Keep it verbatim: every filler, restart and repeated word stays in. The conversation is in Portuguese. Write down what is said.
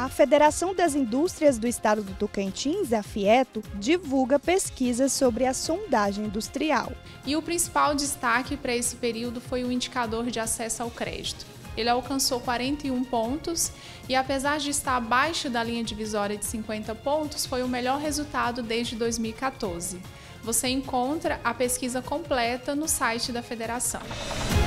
A Federação das Indústrias do Estado do Tocantins, a FIETO, divulga pesquisas sobre a sondagem industrial. E o principal destaque para esse período foi o indicador de acesso ao crédito. Ele alcançou quarenta e um pontos e, apesar de estar abaixo da linha divisória de cinquenta pontos, foi o melhor resultado desde dois mil e quatorze. Você encontra a pesquisa completa no site da Federação.